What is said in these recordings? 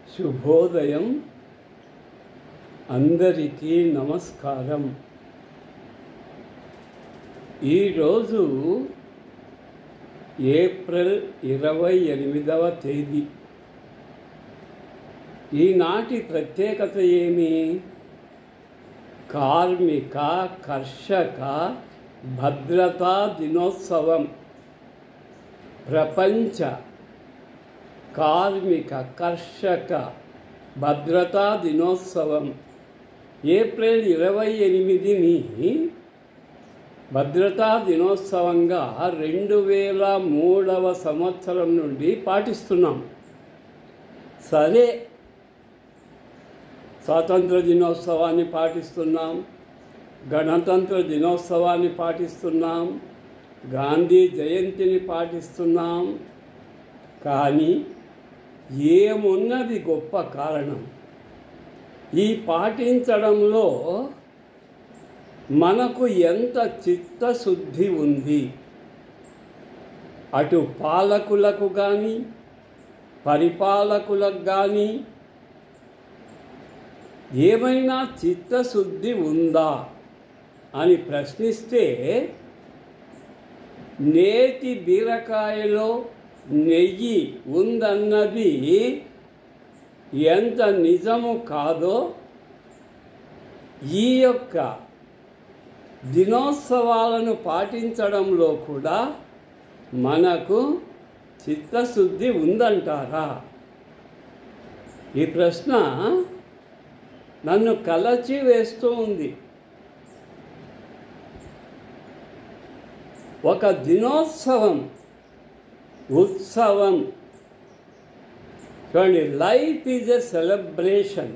శుభోదయం. అందరికీ నమస్కారం. ఈరోజు ఏప్రిల్ 28వ తేదీ. ఈనాటి ప్రత్యేకత ఏమి? కార్మిక కర్షక భద్రతా దినోత్సవం. ప్రపంచ కార్మిక కర్షక భద్రతా దినోత్సవం ఏప్రిల్ 28ని భద్రతా దినోత్సవంగా 2003వ సంవత్సరం నుండి పాటిస్తున్నాం. సరే, స్వాతంత్ర దినోత్సవాన్ని పాటిస్తున్నాం, గణతంత్ర దినోత్సవాన్ని పాటిస్తున్నాం, గాంధీ జయంతిని పాటిస్తున్నాం. కానీ ఏమున్నది గొప్ప కారణం? ఈ పాటించడంలో మనకు ఎంత చిత్తశుద్ధి ఉంది? అటు పాలకులకు కానీ పరిపాలకులకు కానీ ఏమైనా చిత్తశుద్ధి ఉందా అని ప్రశ్నిస్తే, నేతి బీరకాయలో నెయ్యి ఉందన్నది ఎంత నిజము కాదో ఈ యొక్క దినోత్సవాలను పాటించడంలో కూడా మనకు చిత్తశుద్ధి ఉందంటారా? ఈ ప్రశ్న నన్ను కలచి వేస్తూ ఉంది. ఒక దినోత్సవం, ఉత్సవం చూడండి, లైఫ్ ఈజ్ ఎ సెలబ్రేషన్.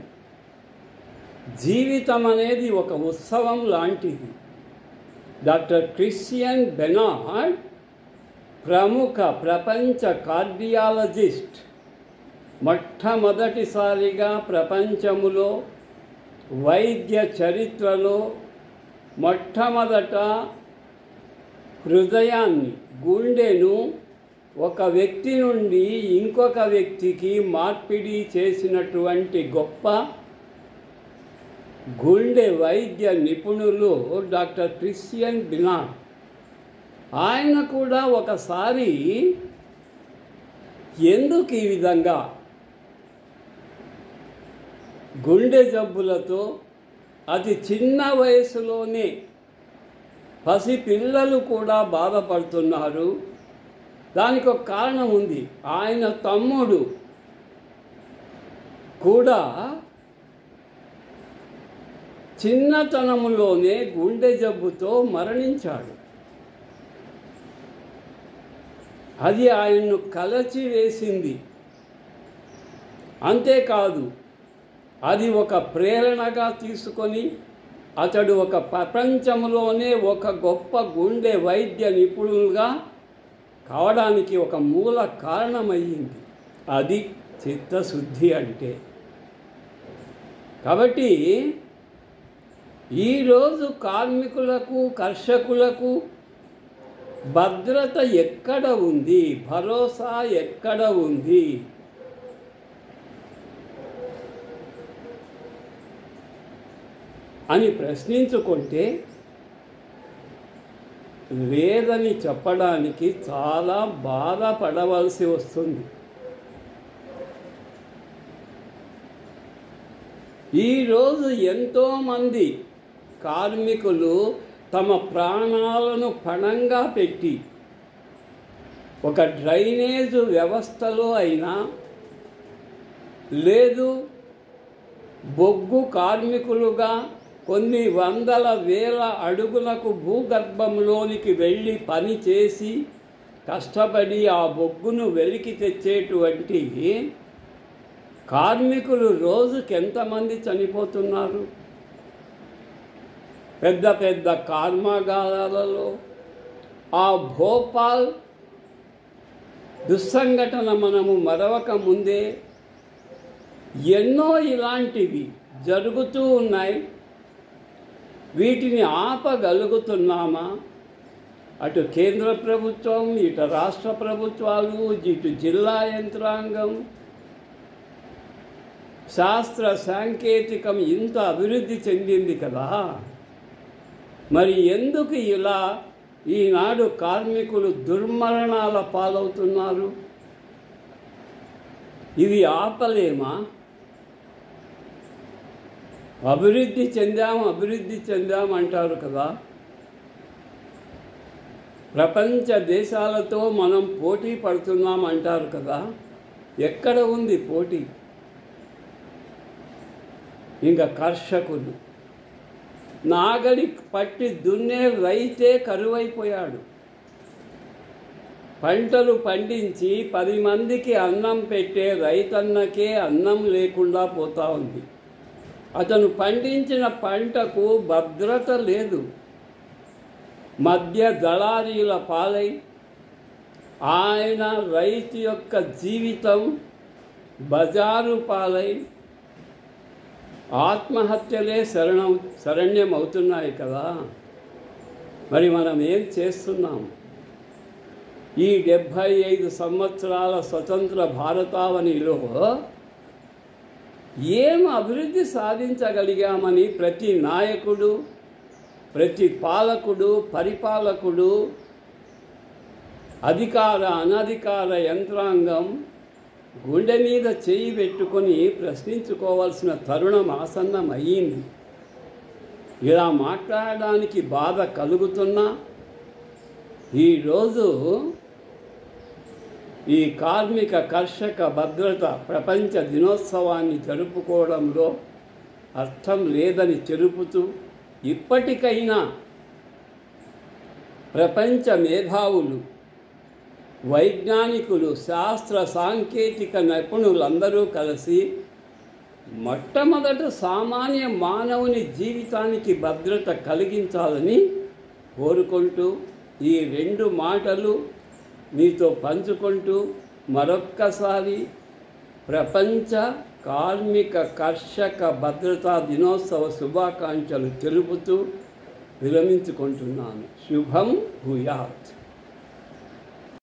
జీవితం అనేది ఒక ఉత్సవం లాంటిది. డాక్టర్ క్రిస్టియన్ బెనార్డ్, ప్రముఖ ప్రపంచ కార్డియాలజిస్ట్, మొట్టమొదటిసారిగా ప్రపంచములో వైద్య చరిత్రలో మొట్టమొదట హృదయాన్ని, గుండెను ఒక వ్యక్తి నుండి ఇంకొక వ్యక్తికి మార్పిడి చేసినటువంటి గొప్ప గుండె వైద్య నిపుణులు డాక్టర్ క్రిస్టియన్ బెనార్డ్. ఆయన కూడా ఒకసారి ఎందుకు ఈ విధంగా గుండె జబ్బులతో అతి చిన్న వయసులోనే పసిపిల్లలు కూడా బాధపడుతున్నారు, దానికి ఒక కారణం ఉంది. ఆయన తమ్ముడు కూడా చిన్నతనంలోనే గుండె జబ్బుతో మరణించాడు. అది ఆయన్ను కలచివేసింది. అంతేకాదు, అది ఒక ప్రేరణగా తీసుకొని అతడు ఒక ప్రపంచంలోనే ఒక గొప్ప గుండె వైద్య నిపుణులుగా కావడానికి ఒక మూల కారణమయ్యింది. అది చిత్తశుద్ధి అంటే. కాబట్టి ఈరోజు కార్మికులకు కర్షకులకు భద్రత ఎక్కడ ఉంది? భరోసా ఎక్కడ ఉంది? అని ప్రశ్నించుకుంటే లేదని చెప్పడానికి చాలా బాధపడవలసి వస్తుంది. ఈరోజు ఎంతోమంది కార్మికులు తమ ప్రాణాలను పణంగా పెట్టి ఒక డ్రైనేజ్ వ్యవస్థలో అయినా, లేదు బొగ్గు కార్మికులుగా కొన్ని వందల వేల అడుగులకు భూగర్భంలోనికి వెళ్ళి పని చేసి కష్టపడి ఆ బొగ్గును వెలికి తెచ్చేటువంటి కార్మికులు రోజుకి ఎంతమంది చనిపోతున్నారు? పెద్ద పెద్ద కర్మాగారాలలో, ఆ భోపాల్ దుస్సంఘటన మనము మరవక ముందే ఎన్నో ఇలాంటివి జరుగుతూ ఉన్నాయి. వీటిని ఆపగలుగుతున్నామా? అటు కేంద్ర ప్రభుత్వం, ఇటు రాష్ట్ర ప్రభుత్వాలు, ఇటు జిల్లా యంత్రాంగం శాస్త్ర సాంకేతికం ఇంత అభివృద్ధి చెందింది కదా, మరి ఎందుకు ఇలా ఈనాడు కార్మికులు దుర్మరణాల పాలవుతున్నారు? ఇవి ఆపలేమా? అభివృద్ధి చెందాం అంటారు కదా. ప్రపంచ దేశాలతో మనం పోటీ పడుతున్నాం అంటారు కదా. ఎక్కడ ఉంది పోటీ? ఇంకా కర్షకులు, నాగలి పట్టి దున్నే రైతే కరువైపోయాడు. పంటలు పండించి 10 మందికి అన్నం పెట్టే రైతన్నకే అన్నం లేకుండా పోతా ఉంది. అతను పండించిన పంటకు భద్రత లేదు. మధ్య దళారీల పాలై ఆయన రైతు యొక్క జీవితం బజారు పాలై ఆత్మహత్యలే శరణ్యం అవుతున్నాయి కదా. మరి మనం ఏం చేస్తున్నాం? ఈ 75 సంవత్సరాల స్వతంత్ర భారతావనిలో ఏం అభివృద్ధి సాధించగలిగామని ప్రతి నాయకుడు, ప్రతి పాలకుడు, పరిపాలకుడు, అధికార అనధికార యంత్రాంగం గుండె మీద చేయి పెట్టుకొని ప్రశ్నించుకోవాల్సిన తరుణం ఆసన్నమయ్యింది. ఇలా మాట్లాడడానికి బాధ కలుగుతున్నా ఈరోజు ఈ కార్మిక కర్షక భద్రత ప్రపంచ దినోత్సవాన్ని జరుపుకోవడంలో అర్థం లేదని తెలుపుతూ, ఇప్పటికైనా ప్రపంచ మేధావులు, వైజ్ఞానికులు, శాస్త్ర సాంకేతిక నిపుణులందరూ కలిసి మొట్టమొదట సామాన్య మానవుని జీవితానికి భద్రత కలిగించాలని కోరుకుంటూ ఈ 2 మాటలు మీతో పంచుకుంటూ మరొక్కసారి ప్రపంచ కార్మిక కర్షక భద్రతా దినోత్సవ శుభాకాంక్షలు తెలుపుతూ విరమించుకుంటున్నాను. శుభం భూయాత్.